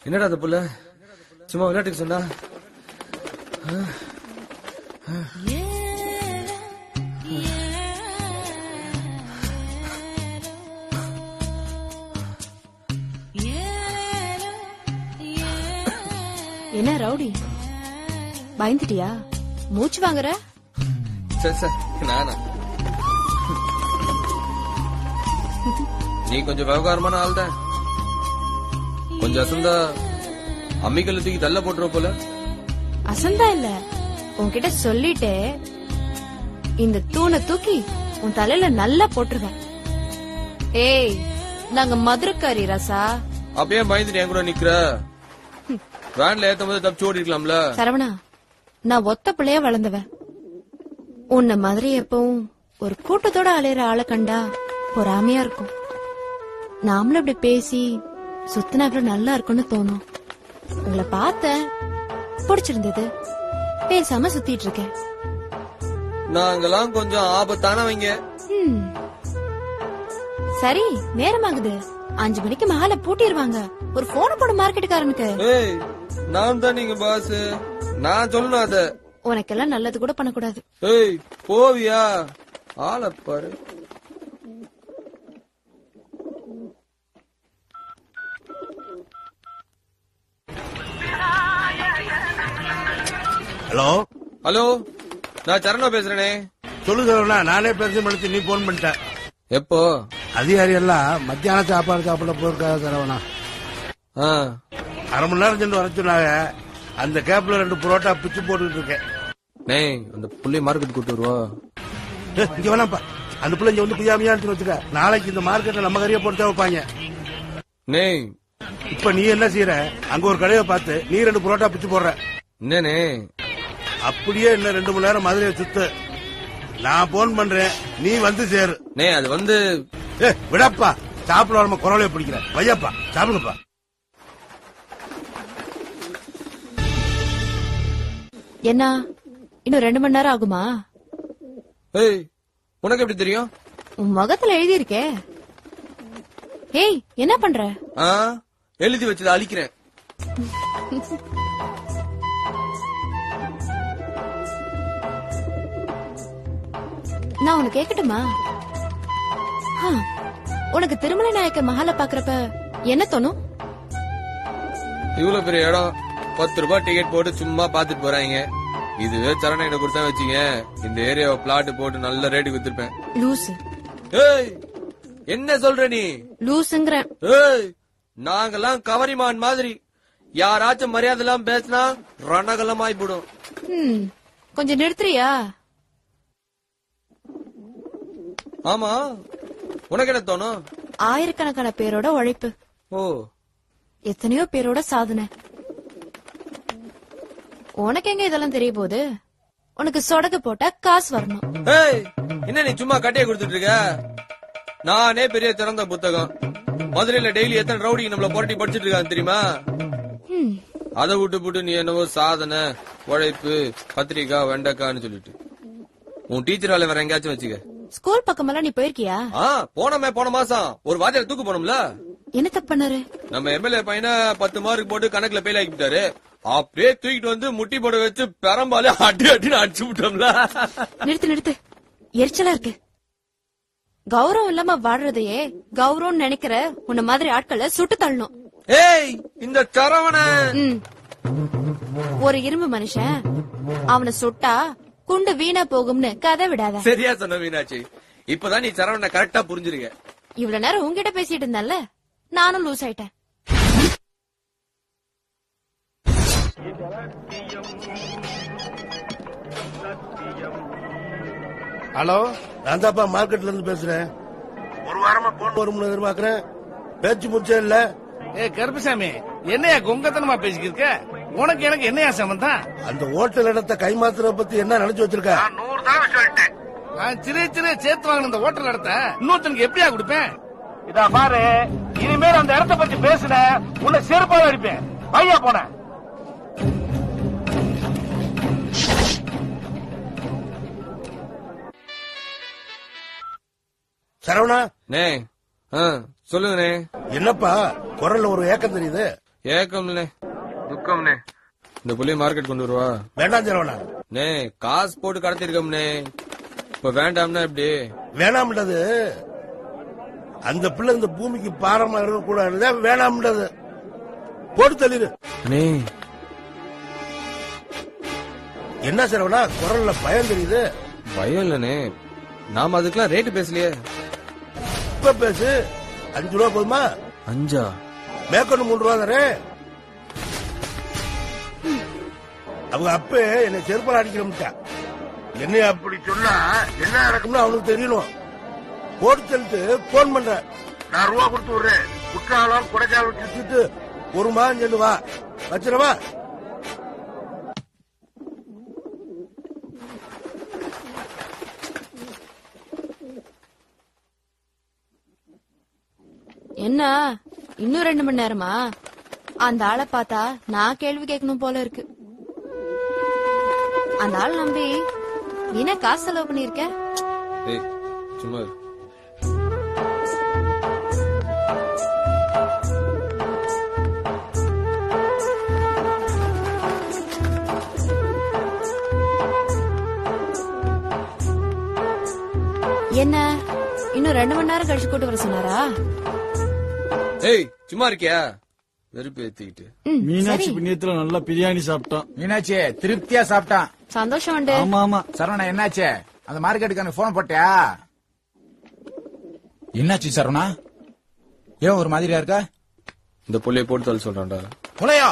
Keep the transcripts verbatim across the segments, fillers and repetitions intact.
என்னடா அது புள்ள சும்மா விளையாட்டுக்கு சொன்னா? என்ன ரவுடி, பயந்துட்டியா? மூச்சு வாங்குற? நானா? நீ கொஞ்சம் விவகாரமான ஆள் தான். கொஞ்சம் அசந்தா அம்மிக்கல்ல தூக்கி தள்ள போட்டுற போல. அசந்தா இல்ல, உன்கிட்ட சொல்லிட்டே இந்த தூணை தூக்கி உன் தலையில நல்லா போட்டுருவேன். ஏய், நாங்க மதுரக்காரி ரசா. அப்பயே பயந்துட்டு என் கூட நிக்கிற? வேன்ல ஏத்தும் போது தப்பிச்சு ஓடி இருக்கலாம்ல. சரவணா, நான் ஒத்த பிள்ளைய வளர்ந்தவன். உன்ன மாதிரி எப்பவும் ஒரு கூட்டத்தோட அலையிற ஆளை கண்டா பொறாமையா இருக்கும். நாமளும் அப்படி பேசி சுத்தினாக்குல நல்லா இருக்கும்னு தோணும். உங்களை பார்த்தேன், பிடிச்சிருந்தது, பேசாம சுத்திட்டு இருக்கேன். நாங்கெல்லாம் கொஞ்சம் ஆபத்தானவங்க. சரி, நேரமாகுது. அஞ்சு மணிக்கு மகால பூட்டிடுவாங்க. ஒரு போன் போட மார்க்கெட்டுக்காரனுக்கு. நான் தான் நீங்க பாஸ், நான் சொல்லணும் அத. உனக்கெல்லாம் நல்லது கூட பண்ணக்கூடாது. ஏய் போவியா? ஆள பாரு. ஹலோ ஹலோ, நான் சரணா பேசுறேனே. சொல்லு சரவணா, நானே பேச முடிச்சு நீ போன் பண்ணிட்ட. எப்போ? அதிகாரி எல்லாம் மத்தியான சாப்பாடு சாப்பிட போயிருக்காங்க சரவணா. அரை மணி நேரம் சென்று வர சொன்னாங்க. அந்த கேப்ல ரெண்டு புரோட்டா பிச்சு போட்டுட்டு இருக்கேன். அந்த புள்ளி மார்க்கெட் கூட்டு வருவோம். இங்க வேணாப்பா, அந்த பிள்ளை இங்க வந்து புதியாமையா வச்சுக்க. நாளைக்கு இந்த மார்க்கெட்ல நம்ம கறியை போட்டு வைப்பாங்க. இப்ப நீ என்ன செய்யற? அங்க ஒரு கடையை பார்த்து நீ ரெண்டு புரோட்டா பிச்சு போடுற. என்னே அப்படியே இன்னும் ரெண்டு மணி நேரம் மதுரையை சுத்து. நான் போன் பண்றேன், நீ வந்து சேரு. நே அது வந்து விடப்பா, சாப்பிட வரமா குரலைய பிடிக்கிற. வையப்பா, சாப்பிடுங்கப்பா. என்ன இன்னும் ரெண்டு மணி நேரம் ஆகுமா? ஏய், உனக்கு எப்படி தெரியும்? உன் முகத்துல எழுதி இருக்கே. ஏய், என்ன பண்ற? எழுதி வச்சத அழிக்கிறேன். நான் உனக்கு கேக்கட்டுமா? உனக்கு திருமலை நாயக்க மகால பாக்குறப்ப என்ன தோணும்? இவ்வளவு பெரிய இடம், பத்து ரூபாய் டிக்கெட் போட்டு சும்மா பாத்துட்டு போறாங்க. இதுவே சரண கொடுத்தா வச்சுங்க, இந்த ஏரியாவை பிளாட் போட்டு நல்ல ரேட்டு வித்துருப்பேன். லூசு. ஏய், என்ன சொல்ற நீ? லூசுங்கிற. ஏய், நாங்கெல்லாம் கவரிமான் மாதிரி. யாராச்சும் மரியாதை எல்லாம் பேசினா ரணகலமாய் போடும். கொஞ்சம் நிறுத்துறியா? ஆமா, உனக்கு என்ன தோணும்? ஆயிரக்கணக்கான பேரோட உழைப்பு. ஓ, எத்தனையோ பேரோட சாதனை. உனக்கு எங்க இதெல்லாம் தெரிய போகுது? உனக்கு சொடக்கு போட்டா காசு வரணும். ஏய், என்ன நீ சும்மா கட்டைய கொடுத்துட்டு இருக்க? நானே பெரிய திறந்த புத்தகம். மதுரையில டெய்லி எத்தனை ரவுடி நம்மள புரட்டி படிச்சுட்டு இருக்காங்க தெரியுமா? அதை விட்டு போட்டு நீ என்னவோ சாதனை, உழைப்பு, கத்திரிக்கா, வெண்டைக்கான்னு சொல்லிட்டு உன் டீச்சர் வேலை வேற எங்கேயாச்சும் வச்சுக்க. ஸ்கூல் பக்கமெல்லாம் நீ போயிருக்கியா? போனமே, போன மாசம் ஒரு வாத்தியார் தூக்கு போனோம்ல. என்ன தப்பு பண்ணாரு? நம்ம எம்எல்ஏ பையனை பத்து மார்க் போட்டு கணக்குல ஃபெயில் ஆக்கிட்டாரு. அப்படியே தூக்கிட்டு வந்து முட்டி போட வச்சு பெரம்பாலே அடி அடின்னு அடிச்சு விட்டோம்ல. நிறுத்து நிறுத்து, எரிச்சலா இருக்கு. கௌரவம் இல்லாம வாடுறதையே கௌரவம் நினைக்கிற உன்ன மாதிரி ஆட்களை சுட்டு தள்ளணும். ஏய், இந்த சரவண ஒரு இரும்பு மனுஷன், அவனை சுட்டா குண்டு வீணா போகும்னு கதை விடாத. சரியா சொன்ன மீனாட்சி. இப்பதான் நீ சரவண கரெக்டா புரிஞ்சிருக்க. இவ்வளவு நேரம் உங்ககிட்ட பேசிட்டு இருந்தால நானும் லூஸ் ஆயிட்டேன். ஹலோ, நான் தாப்பா மார்க்கெட்ல இருந்து பேசுறேன். ஒரு வாரமா போன் வரும்னு எதிர்பார்க்கிறேன். பேச்சு முடிச்சே இல்ல. ஏ கருப்பசாமி, என்னையா கொங்கத்தனமா பேசிக்கிட்டு இருக்க? உனக்கு எனக்கு என்னையா சம்பந்தம்? அந்த ஹோட்டல் இடத்தை கைமாத்துற பத்தி என்ன நினைச்சு வச்சிருக்க? நூறு தடவை சொல்லிட்டேன். நான் சிறு சிறு சேர்த்து வாங்கின இந்த ஹோட்டல் இடத்தை இன்னொருத்தனுக்கு எப்படியா கொடுப்பேன்? இதா பாரு, இனிமேல் அந்த இடத்தை பத்தி பேசுன உன்னை செருப்பாக அடிப்பேன். ஐயா போன சரவணா. சொல்லுங்கண்ணே. என்னப்பா குரல்ல ஒரு ஏக்கம் தெரியுது? ஏக்கம்னே துக்கம்னே. இந்த புள்ளிய மார்க்கெட் கொண்டு வருவா. வேண்டாம் சரவணா. நே காசு போட்டு கடத்திருக்கோம்னே, இப்ப வேண்டாம்னா எப்படி? வேணாம்ன்றது அந்த பிள்ளை இந்த பூமிக்கு பாரமா இருக்க கூடாது. வேணாம்ன்றது போட்டு தள்ளிடு. என்ன சரவணா குரல்ல பயம் தெரியுது? பயம் இல்லனே, நாம அதுக்கெல்லாம் ரேட்டு பேசலையே. இப்ப பேசு. அஞ்சு ரூபா போதுமா? அஞ்சா? மேற்கொண்டு மூணு ரூபா தானே. அவங்க அப்ப என்னை செருப்பால் அடிக்கிறா. என்ன அப்படி சொன்னா என்ன நடக்கும்னு அவனுக்கு தெரியணும். போட்டு தள்ளிட்டு போன் பண்ற. நான் ரூபா கொடுத்து விடுறேன். குற்றாலம் கொடைக்கானல் சுத்திட்டு ஒரு மாதம் சென்று வா. வச்சிரவா? என்ன இன்னும் ரெண்டு மணி நேரமா? அந்த ஆளை பார்த்தா நான் கேள்வி கேட்கணும் போல இருக்கு. அந்த ஆள் நம்பி என்ன காசு செலவு பண்ணிருக்க? சும்மா என்ன இன்னும் ரெண்டு மணி நேரம் கழிச்சு கூட்டு வர சொன்னாரா? ஏய் சும்மா இருக்கியா? வெறுப்பு ஏத்திக்கிட்டு. மீனாட்சி புண்ணியத்துல நல்லா பிரியாணி சாப்பிட்டான். மீனாட்சி திருப்தியா சாப்பிட்டான். சந்தோஷம் உண்டு. ஆமா ஆமா. சரவணா என்னாச்சு? அந்த மார்க்கெட்டுக்கு போன் போட்டியா? என்னாச்சு சரவணா? ஏன் ஒரு மாதிரியா இருக்கா? இந்த புள்ளைய போட்டு தள்ள சொல்றான்டா. புள்ளையா?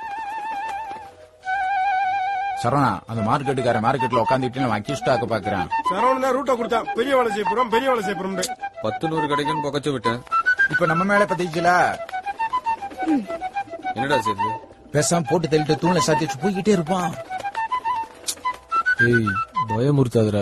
சரவணா அந்த மார்க்கெட்டுக்கார மார்க்கெட்ல உட்காந்துட்டு அக்யூஸ்டாக்க பாக்குறான். சரவணன் ரூட்டை கொடுத்தான். பெரிய வேலை செய்ய போறோம் பெரிய வேலை செய்ய போறோம். பத்து நூறு கிடைக்குன்னு பொக்கச்சு விட்டேன். இப்ப நம்ம மேல பத்திக்கல. என்னடா செய்யுது? பேசாம போட்டு தள்ளிட்டு தூண்ல சாத்திட்டு போய்கிட்டே இருப்பான். ஏய் பயமுறுத்தாதடா.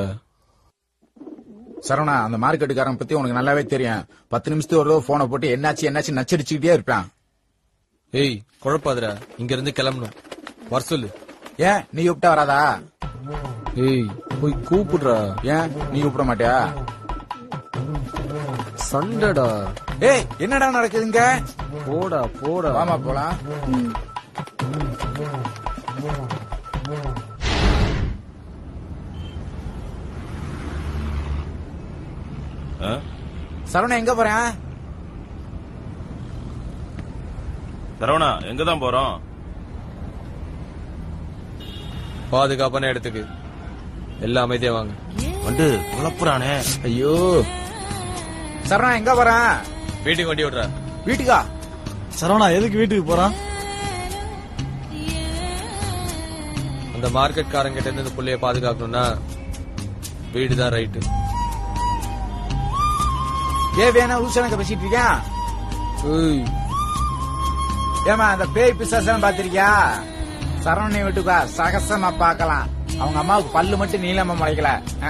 சரவணா அந்த மார்க்கெட்டுக்காரன் பத்தி உனக்கு நல்லாவே தெரியும். பத்து நிமிஷத்துக்கு ஒரு போனை போட்டு என்னாச்சு என்னாச்சு நச்சரிச்சுக்கிட்டே இருப்பான். ஏய் குழப்பாதடா, இங்க இருந்து கிளம்பணும். வர சொல்லு. ஏன் நீ கூப்பிட்டா வராதா? ஏய் போய் கூப்பிடுறா. ஏன் நீ கூப்பிட மாட்டியா? சண்டடா. ஏய் என்னடா நடக்குதுங்க? போடா போடா. வாமா போலாம். சரவணா எங்க போறேன்? சரவணா எங்கதான் போறோம்? பாதுகாப்பான இடத்துக்கு. எல்லாம் அமைதியா வாங்க. வந்து குழப்புறானே. ஐயோ சரவணா எங்க போறேன்? வீட்டுக்கு வண்டி விடுறா. வீட்டுக்கா? சரவணா எதுக்கு வீட்டுக்கு போறான்? அந்த மார்க்கெட் காரங்கிட்ட இருந்து இந்த புள்ளைய பாதுகாக்கணும்னா வீடுதான் ரைட்டு. ஏ வேணா ஊசனங்க பேசிட்டு இருக்கியா? ஏமா அந்த பேய் பிசாசம் பாத்திருக்கியா? சரவணை வீட்டுக்கா சகசமா பாக்கலாம். அவங்க அம்மாவுக்கு பல்லு மட்டும் நீளமா முளைக்கல.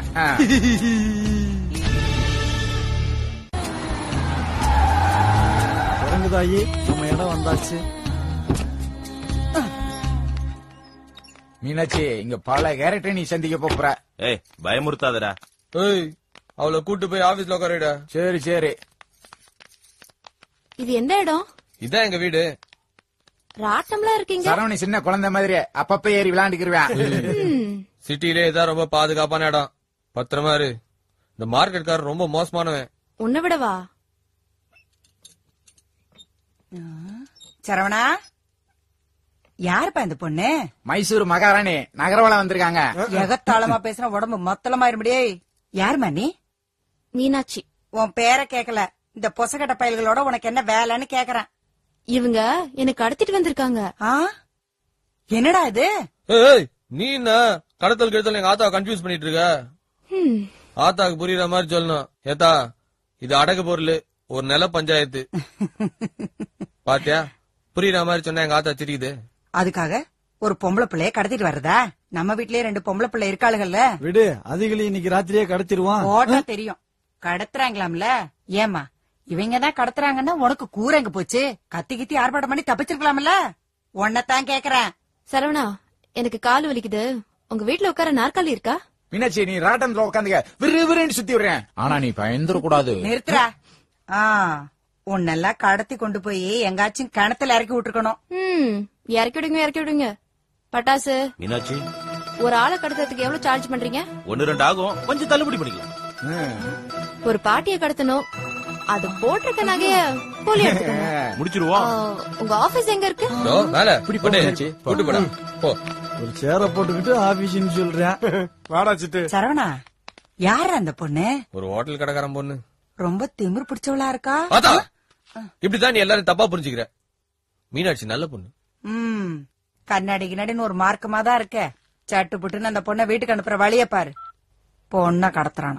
இறங்குதாயி நம்ம இடம் வந்தாச்சு. மீனாட்சி இங்க பல கேரக்டர் நீ சந்திக்க போற. ஏய் பயமுறுத்தாதடா. ஏய் அவளை கூட்டு போய் ஆபீஸ்ல உட்காருடா. சரி சரி. இது எந்த இடம்? இதான் எங்க வீடு. ராட்டம்லாம் இருக்கீங்க. சரவணி சின்ன குழந்தை மாதிரி அப்பப்ப ஏறி விளையாண்டுக்கிருவேன். சிட்டிலே இதான் ரொம்ப பாதுகாப்பான இடம். பத்திரமா இரு. இந்த மார்க்கெட் காரர் ரொம்ப மோசமானவன். உன்னை விடவா? சரவணா யாருப்பா இந்த பொண்ணு? மைசூர் மகாராணி நகரவளம் வந்திருக்காங்க. எகத்தாளமா பேசுற உடம்பு மொத்தலமாயிருமடியே. யாருமா நீ? மீனாட்சி. உன் பேரை கேக்கல, இந்த பொசகட்ட பயல்களோட உனக்கு என்ன வேலைன்னு கேக்குறேன். இவங்க எனக்கு கடத்திட்டு வந்திருக்காங்க. என்னடா இது? ஏய் நீ என்ன கடத்தல் கெடுத்தல் எங்க ஆத்தாவை கன்ஃபியூஸ் பண்ணிட்டு இருக்க? ஆத்தாக்கு புரியுற மாதிரி சொல்லணும். ஏத்தா இது அடகு பொருள், ஒரு நில பஞ்சாயத்து. பாத்தியா புரியுற மாதிரி சொன்னா எங்க ஆத்தா சிரிக்குது. அதுக்காக ஒரு பொம்பளை பிள்ளைய கடத்திட்டு வர்றதா? நம்ம வீட்லயே ரெண்டு பொம்பளை பிள்ளை இருக்காளுகள்ல. விடு, அதுகளை இன்னைக்கு ராத்திரியே கடத்திடுவான். ஓட்டா தெரியும் கடத்துறாங்களாம்ல. ஏமா இவங்கதான் கடத்துறாங்கன்னா உனக்கு கூற எங்க போச்சு? கத்தி கித்தி ஆர்ப்பாட்டம் பண்ணி தப்பிச்சிருக்கலாம்ல. உன்னதான் கேக்குறேன். சரவணா எனக்கு கால் வலிக்குது. உங்க வீட்டுல உட்கார நாற்காலி இருக்கா? மீனாட்சி நீ ராட்டம்ல உட்காந்துக்க விறு விறுன்னு சுத்தி விடுறேன். ஆனா நீ பயந்துட கூடாது. நிறுத்துறா. உன்னெல்லாம் கடத்தி கொண்டு போய் எங்காச்சும் கிணத்துல இறக்கி விட்டுருக்கணும். ம் இறக்கி விடுங்க இறக்கி விடுங்க. பட்டாசு மீனாட்சி, ஒரு ஆளை கடத்துறதுக்கு எவ்வளவு சார்ஜ் பண்றீங்க? ஒன்னு ரெண்டு ஆகும், கொஞ்சம் தள்ளுபடி பண்ணிக்கலாம். ஒரு பாட்டியை கடத்தணும், அது போட்டிருக்க நகைய போலி எடுத்துக்கணும். முடிச்சிருவோம். உங்க ஆபீஸ் எங்க இருக்கு? இதோ மேல கூட்டு போடா போ. ஒரு சேர போட்டுக்கிட்டு ஆபீஸ்னு சொல்றேன். வாடா சித்து. சரவணா, யாரு அந்த பொண்ணு? ஒரு ஹோட்டல் கடைக்காரன் பொண்ணு. ரொம்ப திமிர் பிடிச்சவளா இருக்கா. அதான் இப்படிதான் நீ எல்லாரும் தப்பா புரிஞ்சுக்கிற. மீனாட்சி நல்ல பொண்ணு. ம் கண்ணாடி கிண்ணாடின்னு ஒரு மார்க்கமா தான் இருக்க. சட்டு புட்டுன்னு அந்த பொண்ணை வீட்டுக்கு அனுப்புற வழிய பாரு. பொண்ண கடத்துறானா.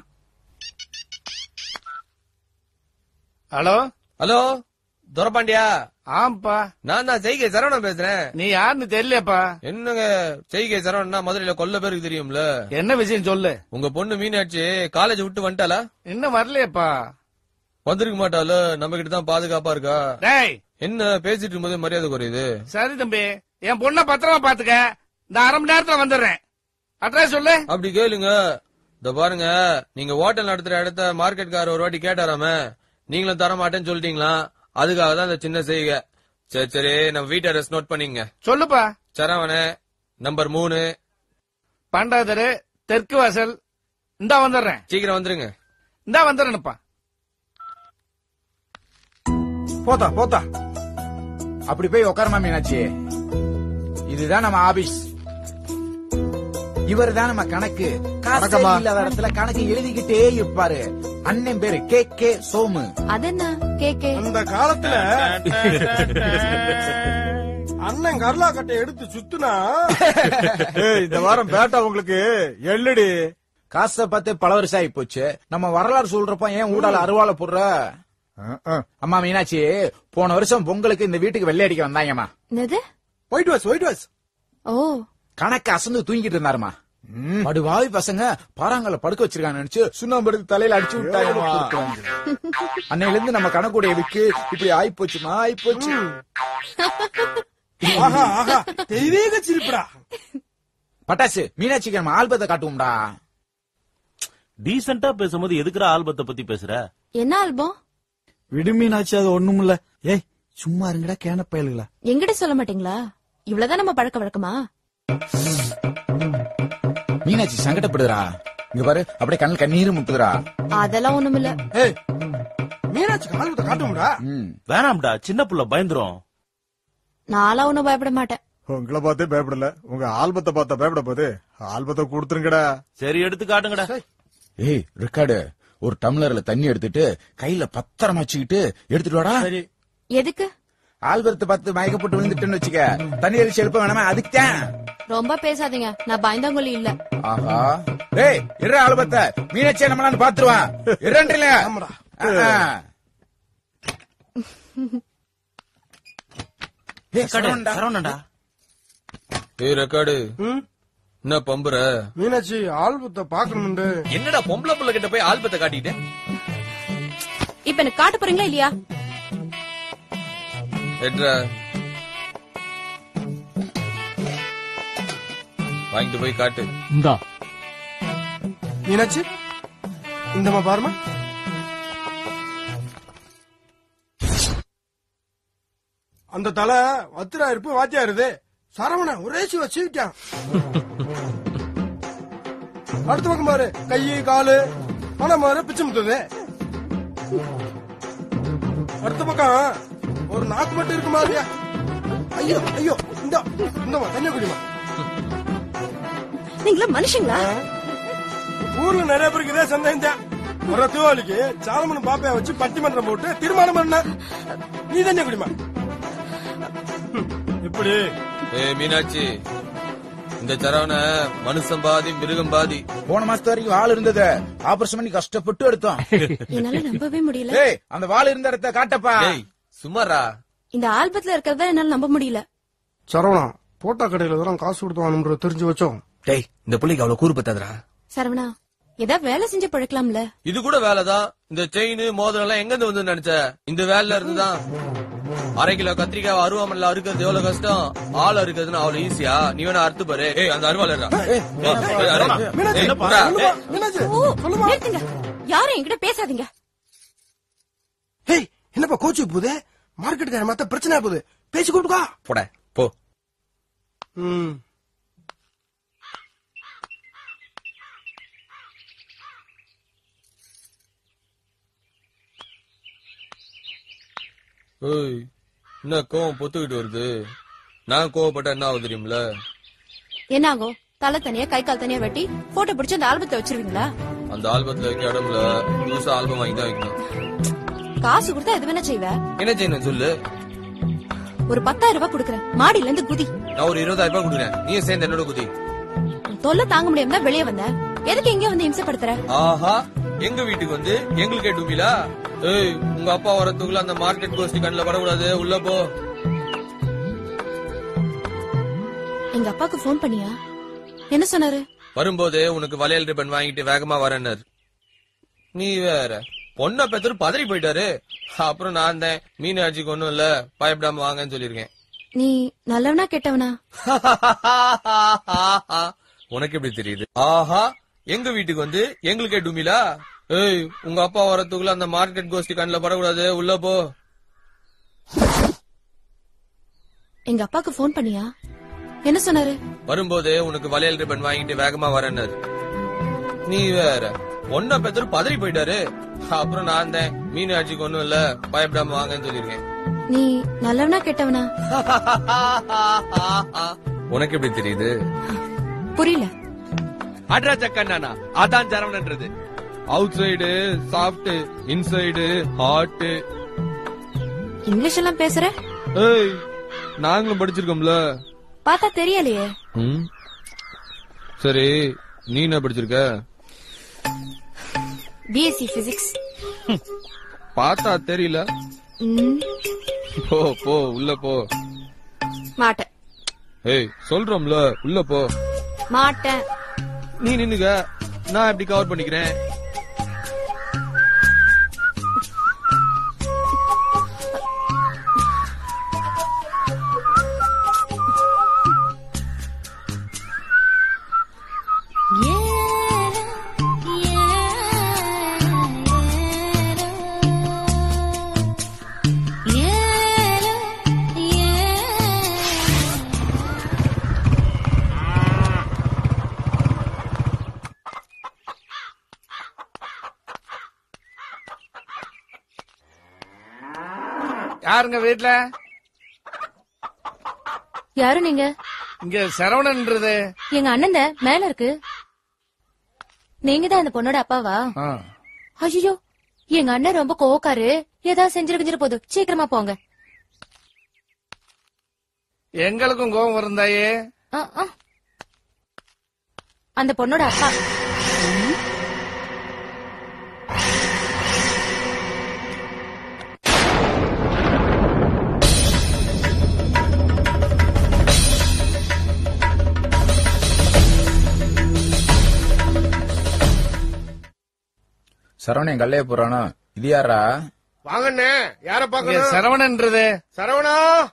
Hello hello துரபாண்டியா? ஆம்பா, நான் தான் செய்கை சரவணன் பேசுறேன். நீ யாருன்னு தெரியலப்பா. என்னங்க செய்கை சரவணன்னா மதுரையில கொல்ல பேருக்கு தெரியும்ல. என்ன விஷயம் சொல்லு. உங்க பொண்ணு மீனாட்சி காலேஜ் விட்டு வந்துட்டாளா? இன்னும் வரலையப்பா. வந்திருக்க மாட்டால, நம்ம கிட்ட தான் பாதுகாப்பா இருக்கா. டேய், என்ன பேசிட்டு இருக்கும்போது மரியாதை குறையுது. சரி தம்பி, என் பொண்ண பத்திரமா பாத்துக்க. இந்த அரை மணி நேரத்துல வந்துடுறேன். அட்ரஸ் சொல்லு. அப்படி கேளுங்க. இந்த பாருங்க, நீங்க ஹோட்டல் நடத்துற இடத்த மார்க்கெட்கார ஒரு வாட்டி கேட்டாராம, நீங்களும் தர மாட்டேன்னு சொல்லிட்டீங்களா? அதுக்காக தான் இந்த சின்ன செய்க. சரி சரி, நம்ம வீட்டு அட்ரஸ் நோட் பண்ணிங்க. சொல்லுப்பா. சரவண நம்பர் மூணு, பண்டாதரு, தெற்கு வாசல். இந்தா வந்துடுறேன். சீக்கிரம் வந்துருங்க. இந்தா வந்துடுறேன்ப்பா. போத்தா போத்தா அப்படி போய் உட்காரமா மீனாட்சி. இதுதான் நம்ம ஆபீஸ். இவர் தான் நம்ம கணக்கு. காசு இல்லாத இடத்துல கணக்கு எழுதிக்கிட்டே இருப்பாரு. அண்ணன் பேரு கே கே சோமு. அது என்ன கே கே? அந்த காலத்துல அண்ணன் கர்லா கட்டை எடுத்து சுத்துனா இந்த வாரம் பேட்டா உங்களுக்கு எள்ளடி. காசை பார்த்து பல வருஷம் ஆகி போச்சு. நம்ம வரலாறு சொல்றப்ப ஏன் ஊடால அருவாளை போடுற? அம்மா மீனாட்சி, போன வருஷம் பொங்கலுக்கு இந்த வீட்டுக்கு வெள்ளை அடிக்க வந்தாங்கம்மா. என்னது? White wash white wash. ஓ, கணக்கு அசந்து தூங்கிட்டு இருந்தாருமா. படுவாவி பசங்க பாறாங்கல படுக்க வச்சிருக்காங்க நினைச்சு சுண்ணாம்பு எடுத்து தலையில அடிச்சு விட்டாங்க. அன்னையில இருந்து நம்ம கணக்குடைய விக்கு இப்படி ஆயிப்போச்சுமா ஆயிப்போச்சு. ஆஹா ஆஹா, தெய்வீக சிரிப்புடா. பட்டாசு, மீனாட்சிக்கு நம்ம ஆல்பத்தை காட்டுவோம்டா. டீசென்டா பேசும்போது எதுக்குற ஆல்பத்தை பத்தி பேசுற? என்ன ஆல்பம்? விடுமீனாச்சு, அது ஒண்ணும் இல்ல. ஏய் சும்மா இருங்கடா கேன பயலுங்களா. எங்கிட்ட சொல்ல மாட்டீங்களா? இவ்வளவுதான் நம்ம பழக்க வழக்கமா? மீனாட்சி சங்கடப்படுறா. இங்க பாரு, அப்படியே கண்ணில் கண்ணீர் முட்டுதுரா. அதெல்லாம் ஒண்ணும் இல்ல. ஏய், மீனாட்சி ஆல்பத்தை காட்டும்டா. வேணாம்டா, சின்ன புள்ள பயந்துரும். நான்லாம் ஒண்ணும் பயப்பட மாட்டேன். உங்களை பார்த்தே பயப்படல, உங்க ஆல்பத்தை பார்த்தா பயப்பட போது. ஆல்பத்தை கொடுத்துருங்கடா. சரி, எடுத்து காட்டுங்கடா. ஏய் ரெக்கார்டு, ஒரு டம்ளர்ல தண்ணி எடுத்துட்டு கையில பத்திரமா வச்சுக்கிட்டு எடுத்துட்டு வாடா. எதுக்கு? ஆல்பத்தை பார்த்து மயக்க போட்டு விழுந்துட்டுன்னு வச்சுக்க, தண்ணி அடிச்சு எழுப்ப வேணாமா? அதுக்குதான். ரொம்ப பேசாதீங்க, நான் பயந்தாங்கொல்லி இல்ல. ஆஹா, ஏய் இரு ஆல்பத்தை. மீனாட்சியை நம்மளான்னு பாத்துருவான். இரண்டுல சரவணன்டா. ஏய் ரெக்கார்டு, என்ன பம்புற? மீனாட்சி ஆல்பத்தை பாக்கணும்னு. என்னடா பொம்பளை புள்ள கிட்ட போய் ஆல்பத்தை காட்டிட்டு? இப்ப எனக்கு காட்ட போறீங்களா இல்லையா? எட்ரா வாங்கிட்டு போய் காட்டு. இந்தா மீனாட்சி, இந்தமா பாருமா. அந்த தலை வத்திரா இருப்பு வாத்தியாருது. சரவண ஒரே சிவ சீட்டான். அடுத்த பக்கம் பாரு, கை காலு பணம் மாறு பிச்சு முத்துது. அடுத்த பக்கம் ஒரு நாக்கு மட்டும் இருக்கு மாதிரியா. ஐயோ ஐயோ, இந்த இந்தமா தண்ணி குடிமா. நீங்களா மனுஷங்களா? ஊர்ல நிறைய பேருக்கு இதே சந்தேகம் தான். ஒரு தீபாவளிக்கு சாலமன் பாப்பைய வச்சு பட்டிமன்றம் போட்டு தீர்மானம் பண்ண. நீ தண்ணி குடிமா. இப்படி ஏ மீனாட்சி, இந்த சரவண மனுஷன் பாதி மிருகம் பாதி. போன மாசத்து வரைக்கும் வாள் இருந்தது, ஆபரேஷன் பண்ணி கஷ்டப்பட்டு எடுத்தோம். என்னால நம்பவே முடியல. ஏய், அந்த வாள் இருந்த இடத்த காட்டப்பா. சும்மாரா, இந்த ஆல்பத்துல இருக்கிறத என்னால நம்ப முடியல. சரவணா, போட்டா கடையில தான் காசு கொடுத்து வாங்கணும்ன்ற தெரிஞ்சு வச்சோம். டேய், இந்த புள்ளைக்கு அவ்வளவு கூறு பத்தாதரா. சரவணா, ஏதாவது வேலை செஞ்சு பழக்கலாம்ல. இது கூட வேலைதான். இந்த செயின் மோதிரம் எல்லாம் எங்க இருந்து வந்து நினைச்ச? இந்த வேலைல இருந்துதான். அரை கிலோ கத்திரிக்காய் அருவாமல்ல அறுக்கிறது எவ்வளவு கஷ்டம், ஆள் அறுக்கிறதுன்னு அவ்வளவு ஈஸியா? நீ வேணா அறுத்து பாரு. ஏய், அந்த அருவாள் யாரும் என்கிட்ட பேசாதீங்க. என்னப்பா கோச்சு போகுது? மார்க்கெட்டுக்கார மத்த பிரச்சனை போகுது, பேசி கூப்பிட்டுக்கா. போட போ. ம் ஏய், என்ன கோவம் பொத்துக்கிட்டு வருது? நான் கோவப்பட்டா என்ன ஆகுது தெரியுமில? என்ன ஆகும்? தலை தனியா கை கால் தனியா வெட்டி போட்டோ பிடிச்சு அந்த ஆல்பத்தை வச்சிருவீங்களா? அந்த ஆல்பத்துல வைக்க இடம்ல புதுசா ஆல்பம் வாங்கி தான் வைக்கணும். காசு கொடுத்தா எது வேணா செய்வ. என்ன செய்யணும் சொல்லு? ஒரு பத்தாயிரம் ரூபாய் கொடுக்கறேன், மாடியில இருந்து குதி. நான் ஒரு இருபதாயிரம் ரூபாய் கொடுக்குறேன், நீயும் சேர்ந்து என்னோட குதி. தொல்லை தாங்க முடியாம தான் வெளியே வந்த. எதுக்கு எங்க வந்து இம்சப்படுத்துற? ஆஹா, எங்க வீட்டுக்கு வந்து எங்களுக்கே டூமிலா? ஏய், உங்க அப்பா வரத்துக்குள்ள அந்த மார்க்கெட் கோஷ்டி கண்ணில் படக்கூடாது, உள்ள போ. எங்க அப்பாக்கு போன் பண்ணியா? என்ன சொன்னாரு? வரும்போது உனக்கு வளையல் ரிப்பன் வாங்கிட்டு வேகமா வரேன்னாரு. நீ வேற பொண்ணை பெத்தரு பதறி போயிட்டாரு. அப்புறம் நான் தான் மீனாட்சிக்கு ஒண்ணும் இல்ல, பயப்படாம வாங்கன்னு சொல்லிருக்கேன். நீ நல்லவனா கெட்டவனா? உனக்கு எப்படி தெரியுது? ஆஹா, எங்க வீட்டுக்கு வந்து எங்களுக்கே டூமிலா? ஏய், உங்க அப்பா வரத்துக்குள்ள அந்த மார்க்கெட் கோஷ்டி கண்ணில் படக்கூடாது, உள்ள போ. எங்க அப்பாக்கு போன் பண்ணியா? என்ன சொன்னாரு? வரும்போது உனக்கு வளையல் ரிப்பன் வாங்கிட்டு வேகமா வரேன்னாரு. நீ வேற பொண்ணை பெத்தரு பதறி போயிட்டாரு. அப்புறம் நான் தான் மீனாட்சிக்கு ஒண்ணும் இல்ல, பயப்படாம வாங்கன்னு சொல்லிருக்கேன். நீ நல்லவனா கெட்டவனா? உனக்கு எப்படி தெரியுது? புரியல. அட்ரா சக்கண்ணா, அதான் சரவணன்றது. Outside soft, inside hot. English எல்லாம் பேசுற? ஏய், நாங்களும் படிச்சிருக்கோம்ல. பார்த்தா தெரியலையே. ம், சரி, நீ என்ன படிச்சிருக்க? BSc physics. பார்த்தா தெரியல. போ போ, உள்ள போ. மாட்டேன். ஏய், சொல்றோம்ல, உள்ள போ. மாட்டேன். நீ நின்னுக, நான் எப்படி கவர் பண்ணிக்கிறேன். யாருங்க வீட்டுல? யாரு நீங்க? இங்க சரவணன்றது எங்க அண்ணன் தான், மேல இருக்கு. நீங்க தான் அந்த பொண்ணோட அப்பாவா? ஐயோ, எங்க அண்ணன் ரொம்ப கோவக்காரு. ஏதாவது செஞ்சிரு போதும், சீக்கிரமா போங்க. எங்களுக்கும் கோவம் வருந்தாயே. அந்த பொண்ணோட அப்பா. சரவணன் கல்லைய போறானா? இது யாரா? வாங்கண்ணே, யார பாக்க? சரவணன்றது. சரவணா,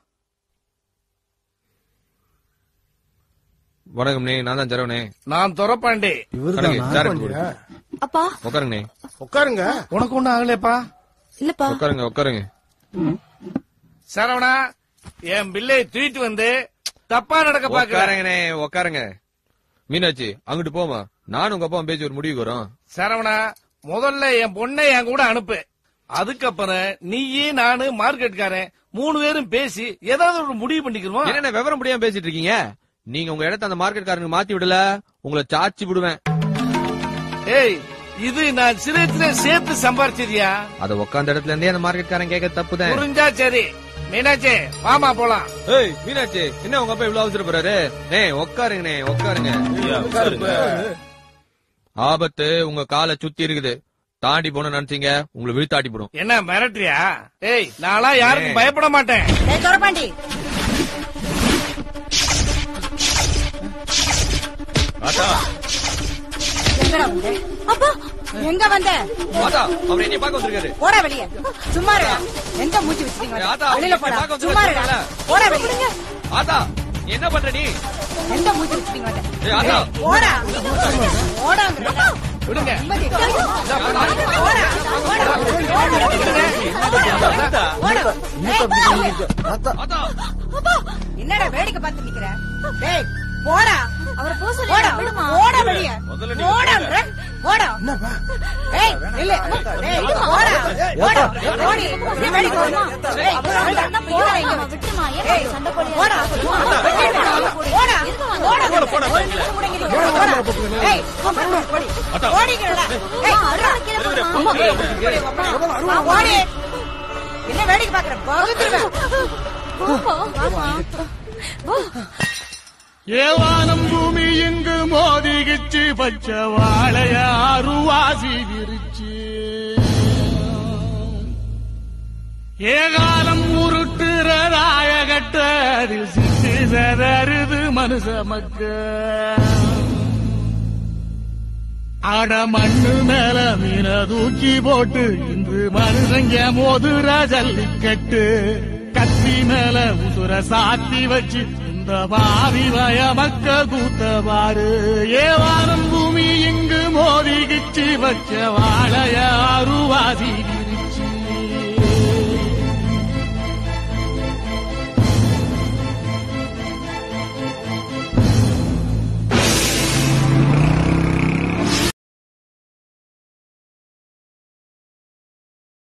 வணக்கம்ண்ணே, நான் தான் சரவணே. நான் துறப்பாண்டி. அப்பா உட்காருங்கண்ணே. உட்காருங்க. உனக்கு ஒண்ணும் ஆகலையப்பா? இல்லப்பா. உட்காருங்க உட்காருங்க. சரவணா, என் பிள்ளை தூக்கிட்டு வந்து தப்பா நடக்க பாக்குறேங்கண்ணே. உட்காருங்க. மீனாட்சி, அங்கிட்டு போமா, நானும் உங்க அப்பா பேசி ஒரு முடிவுக்கு வரோம். சரவணா, முதல்ல என் பொண்ணை என் கூட அனுப்பு. அதுக்கப்புறம் நீயே நானு மார்க்கெட்காரன் மூணு பேரும் பேசி ஏதாவது ஒரு முடிவு பண்ணிக்கிறோம். என்ன விவரம் முடியாம பேசிட்டு இருக்கீங்க? நீங்க உங்க இடத்த அந்த மார்க்கெட்காரனுக்கு மாத்தி விடல, உங்களை சாச்சி விடுவேன். ஏய், இது நான் சிறு சிறு சேர்த்து சம்பாரிச்சதியா? அத உட்காந்த இடத்துல இருந்தே அந்த மார்க்கெட்காரன் கேட்க தப்புதான். புரிஞ்சா சரி. மீனாட்சி, வாமா போலாம். ஏய் மீனாட்சி, என்ன உங்க அப்பா இவ்வளவு அவசரப்படுறாரு? நே உட்காருங்கண்ணே, உட்காருங்க. ஆபத்து உங்க காலை சுத்தி இருக்குது, தாண்டி போன நினைச்சீங்க உங்களை விழுத்தாட்டி போடும். என்ன மிரட்டுறியா? ஏய், நான்லாம் யாருக்கும் பயப்பட மாட்டேன். அப்பா, எங்க வந்த? ஆத்தா, அவர் என்னைய பார்க்க வந்திருக்காரு. போடா வெளியே, சும்மா இருடா. எங்க மூச்சு வச்சிருக்கீங்க? ஆத்தா, வெளியில போடா, பார்க்க சும்மா இருடா. வந்திருக்காரு. போடா வெளியே. ஆத்தா, என்ன பண்ற நீ? எங்க மூச்சு வச்சிருக்கீங்க? ஏய் ஆத்தா, போடா போடா. விடுங்க. என்னடா வேடிக்கை பார்த்து நிக்கிற? டேய் போடா, அவரை போக சொல்லி விடுமா? போடா வெளிய, போடா போடா. ஏய் இல்ல, டேய் போடா போடா போடி. நீ வேடிக்கை வரமா? டேய் போடா போடா, இங்க விட்டுமா? ஏய் சண்டை போடுறியா? போடா போடா போடா போடா. ஏய் போடி போடிங்கடா. ஏய் போடி. என்ன வேடிக்கை பாக்குற? ஏவானம் பூமி இங்கு மோதிகிச்சு பச்சை வாழைய அருவாசி விரிச்சு ஏகாலம் உருட்டுற ராயகட்ட அதில் சித்தி சதறுது மனுஷ மக்க அட மண்ணு மேல மீன தூக்கி போட்டு இன்று மனுஷங்க மோதுற ஜல்லிக்கட்டு கத்தி மேல உசுர சாத்தி வச்சு இந்த பாவி வய மக்க கூத்தவாறு ஏவானம் பூமி இங்கு மோதிகிச்சு வச்ச வாழைய அருவாசி